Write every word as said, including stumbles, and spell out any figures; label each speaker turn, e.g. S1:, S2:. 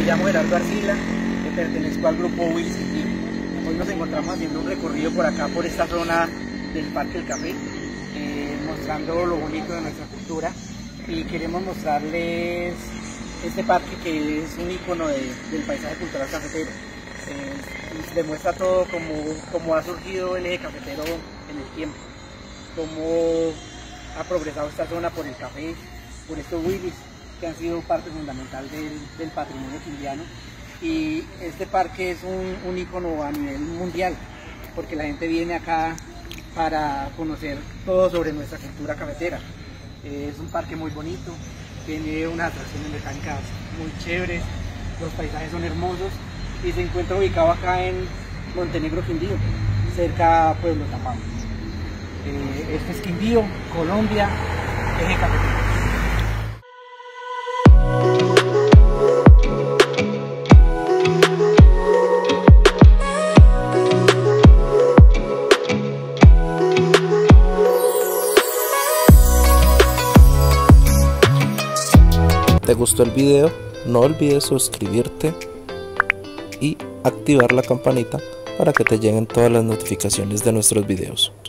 S1: Me llamo Gerardo Arcila, que pertenezco al grupo Willis Quindío. Hoy nos encontramos haciendo un recorrido por acá, por esta zona del Parque del Café, eh, mostrando lo bonito de nuestra cultura, y queremos mostrarles este parque que es un icono de, del paisaje cultural cafetero. Eh, demuestra todo cómo, cómo ha surgido el eje cafetero en el tiempo, cómo ha progresado esta zona por el café, por estos Willis que han sido parte fundamental del, del patrimonio quindiano. Y este parque es un, un icono a nivel mundial, porque la gente viene acá para conocer todo sobre nuestra cultura cafetera. Eh, es un parque muy bonito, tiene unas atracciones mecánicas muy chéveres, los paisajes son hermosos y se encuentra ubicado acá en Montenegro, Quindío, cerca a Pueblo Tapado. Eh, este es Quindío, Colombia, eje cafetero.
S2: ¿Te gustó el video? No olvides suscribirte y activar la campanita para que te lleguen todas las notificaciones de nuestros videos.